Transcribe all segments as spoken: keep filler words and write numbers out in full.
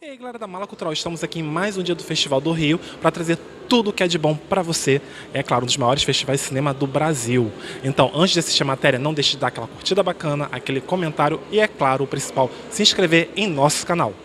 E aí, galera da Mala Cultural, estamos aqui em mais um dia do Festival do Rio para trazer tudo o que é de bom para você. É claro, um dos maiores festivais de cinema do Brasil. Então, antes de assistir a matéria, não deixe de dar aquela curtida bacana, aquele comentário e, é claro, o principal, se inscrever em nosso canal.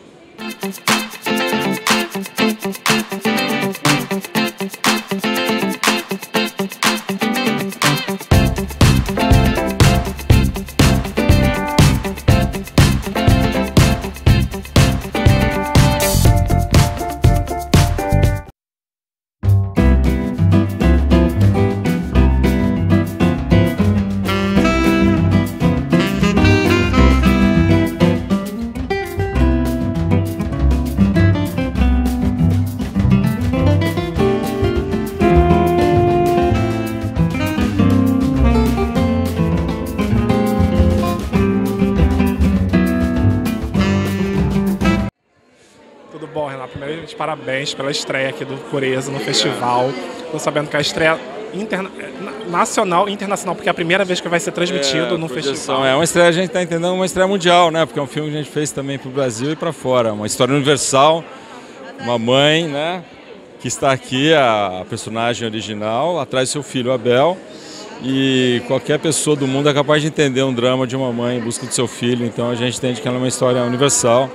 Tudo bom, Renato? Primeiramente, parabéns pela estreia aqui do Pureza no festival. Estou sabendo que a estreia interna... nacional e internacional, porque é a primeira vez que vai ser transmitido é, no festival. É uma estreia, a gente está entendendo, uma estreia mundial, né? Porque é um filme que a gente fez também para o Brasil e para fora. Uma história universal, uma mãe, né? Que está aqui, a personagem original, atrás do seu filho Abel. E qualquer pessoa do mundo é capaz de entender um drama de uma mãe em busca do seu filho. Então a gente entende que ela é uma história universal.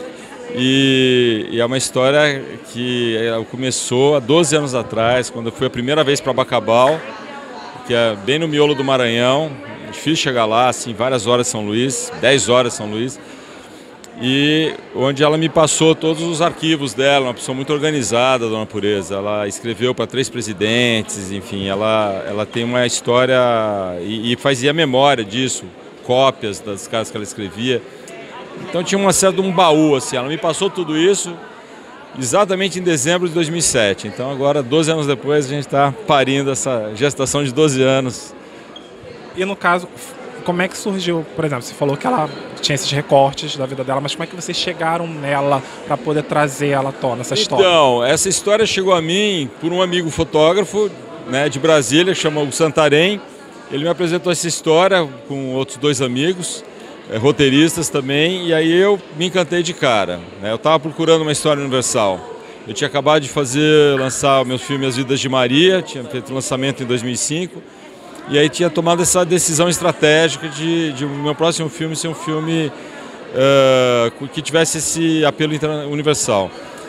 E, e é uma história que começou há doze anos atrás, quando eu fui a primeira vez para Bacabal, que é bem no miolo do Maranhão. Difícil chegar lá, assim, várias horas São Luís, dez horas São Luís. E onde ela me passou todos os arquivos dela, uma pessoa muito organizada, Dona Pureza. Ela escreveu para três presidentes, enfim, ela, ela tem uma história e, e fazia memória disso, cópias das cartas que ela escrevia. Então tinha uma certa um baú, assim, ela me passou tudo isso exatamente em dezembro de dois mil e sete. Então agora, doze anos depois, a gente está parindo essa gestação de doze anos. E no caso, como é que surgiu, por exemplo, você falou que ela tinha esses recortes da vida dela, mas como é que vocês chegaram nela para poder trazer ela à tona, essa história? Então, essa história chegou a mim por um amigo fotógrafo, né, de Brasília, chamado o Santarém. Ele me apresentou essa história com outros dois amigos, É, roteiristas também, e aí eu me encantei de cara, né? Eu estava procurando uma história universal. Eu tinha acabado de fazer, lançar o meu filme As Vidas de Maria, tinha feito o lançamento em dois mil e cinco, e aí tinha tomado essa decisão estratégica de, de o meu próximo filme ser um filme uh, que tivesse esse apelo universal.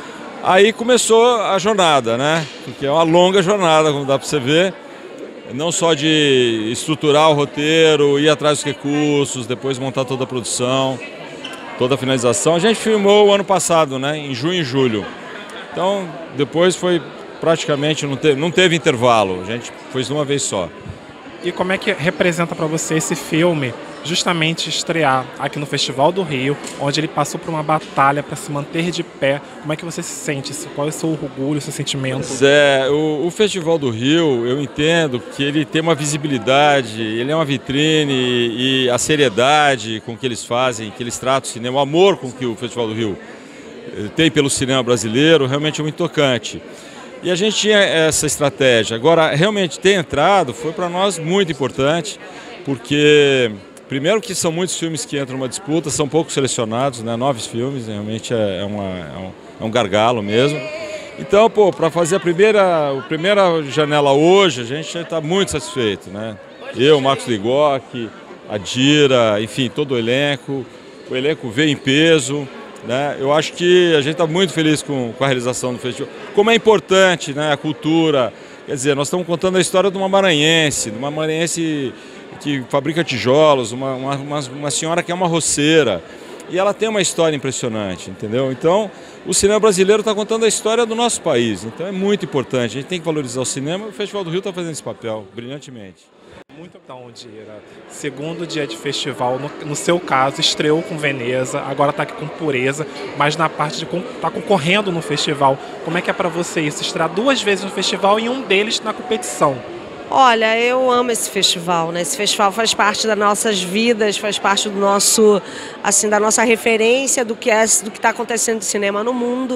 Aí começou a jornada, né? Porque é uma longa jornada, como dá para você ver. Não só de estruturar o roteiro, ir atrás dos recursos, depois montar toda a produção, toda a finalização. A gente filmou o ano passado, né, em junho e julho. Então, depois foi praticamente, não teve, não teve intervalo, a gente fez de uma vez só. E como é que representa para você esse filme justamente estrear aqui no Festival do Rio, onde ele passou por uma batalha para se manter de pé? Como é que você se sente? Qual é o seu orgulho, o seu sentimento? Pois é, o, o Festival do Rio, eu entendo que ele tem uma visibilidade, ele é uma vitrine e a seriedade com que eles fazem, que eles tratam o cinema, o amor com que o Festival do Rio tem pelo cinema brasileiro, realmente é muito tocante. E a gente tinha essa estratégia. Agora, realmente ter entrado foi para nós muito importante, porque primeiro que são muitos filmes que entram numa disputa, são poucos selecionados, né? Nove filmes, realmente é, uma, é, um, é um gargalo mesmo. Então, pô, para fazer a primeira, a primeira janela hoje, a gente está muito satisfeito, né? Eu, Marcos Ligoc, a Dira, enfim, todo o elenco, o elenco veio em peso, né? Eu acho que a gente está muito feliz com, com a realização do festival. Como é importante, né, a cultura, quer dizer, nós estamos contando a história de uma maranhense, de uma maranhense que fabrica tijolos, uma, uma, uma senhora que é uma roceira, e ela tem uma história impressionante, entendeu? Então, o cinema brasileiro está contando a história do nosso país, então é muito importante, a gente tem que valorizar o cinema, e o Festival do Rio está fazendo esse papel brilhantemente. Muito bom, Dira. Segundo dia de festival, no, no seu caso, estreou com Veneza, agora está aqui com Pureza, mas na parte de estar tá concorrendo no festival. Como é que é para você isso? Estrear duas vezes no festival e um deles na competição. Olha, eu amo esse festival, né? Esse festival faz parte das nossas vidas, faz parte do nosso, assim, da nossa referência do que é, do que está acontecendo de cinema no mundo.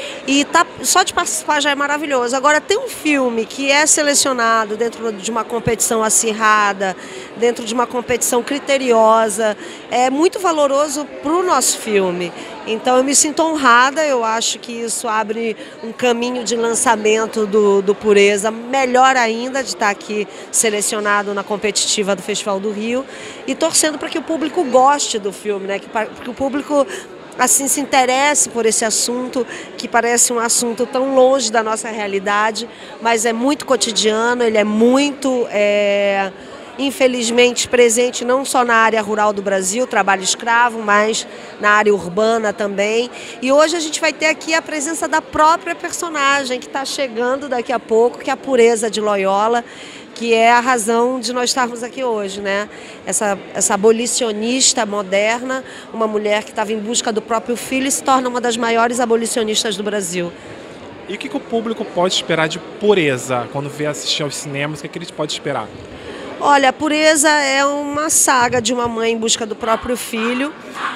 E tá, só de participar já é maravilhoso. Agora, tem um filme que é selecionado dentro de uma competição acirrada, dentro de uma competição criteriosa, é muito valoroso para o nosso filme. Então eu me sinto honrada, eu acho que isso abre um caminho de lançamento do, do Pureza, melhor ainda de estar aqui selecionado na competitiva do Festival do Rio e torcendo para que o público goste do filme, né? que, que o público assim se interesse por esse assunto, que parece um assunto tão longe da nossa realidade, mas é muito cotidiano, ele é muito... É... infelizmente presente não só na área rural do Brasil, trabalho escravo, mas na área urbana também. E hoje a gente vai ter aqui a presença da própria personagem que está chegando daqui a pouco, que é a Pureza de Loyola, que é a razão de nós estarmos aqui hoje, né? Essa, essa abolicionista moderna, uma mulher que estava em busca do próprio filho e se torna uma das maiores abolicionistas do Brasil. E o que, que o público pode esperar de Pureza quando vê assistir aos cinemas? O que, que ele pode esperar? Olha, a Pureza é uma saga de uma mãe em busca do próprio filho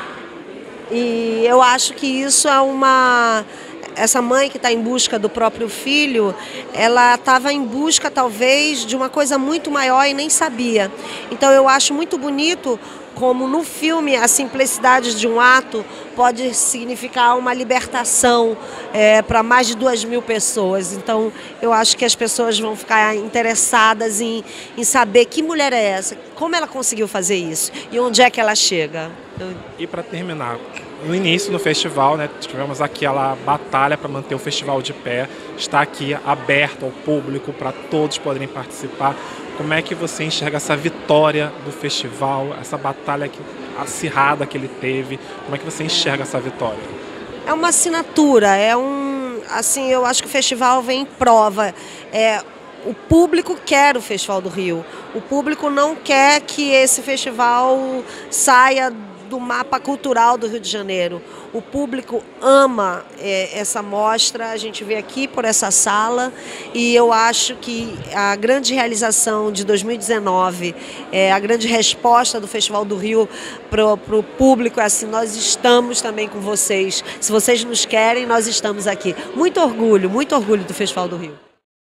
e eu acho que isso é uma... Essa mãe que está em busca do próprio filho, ela estava em busca talvez de uma coisa muito maior e nem sabia. Então eu acho muito bonito como no filme a simplicidade de um ato pode significar uma libertação é, para mais de duas mil pessoas. Então eu acho que as pessoas vão ficar interessadas em, em saber que mulher é essa, como ela conseguiu fazer isso e onde é que ela chega. E para terminar, no início do festival, né, tivemos aquela batalha para manter o festival de pé, está aqui aberto ao público para todos poderem participar. Como é que você enxerga essa vitória do festival, essa batalha que, acirrada que ele teve? Como é que você enxerga essa vitória? É uma assinatura, é um, assim, eu acho que o festival vem em prova. É, o público quer o Festival do Rio. O público não quer que esse festival saia do mapa cultural do Rio de Janeiro. O público ama é, essa mostra, a gente vê aqui por essa sala e eu acho que a grande realização de dois mil e dezenove, é, a grande resposta do Festival do Rio para o público é assim, nós estamos também com vocês. Se vocês nos querem, nós estamos aqui. Muito orgulho, muito orgulho do Festival do Rio.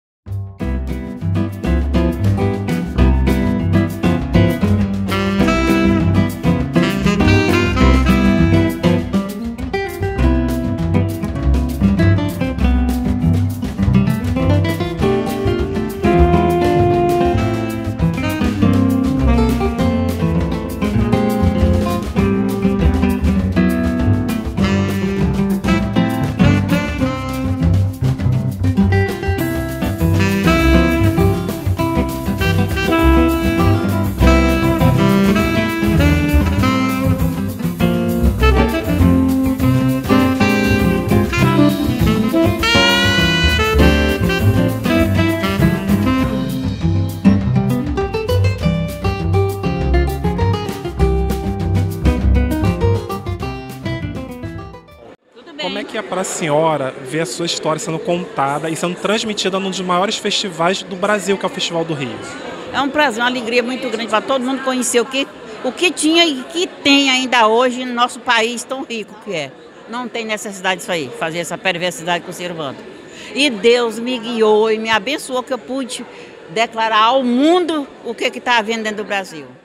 Como é que é para a senhora ver a sua história sendo contada e sendo transmitida num dos maiores festivais do Brasil, que é o Festival do Rio? É um prazer, uma alegria muito grande para todo mundo conhecer o que, o que tinha e que tem ainda hoje no nosso país tão rico que é. Não tem necessidade disso aí, fazer essa perversidade com o ser humano. E Deus me guiou e me abençoou que eu pude declarar ao mundo o que está havendo dentro do Brasil.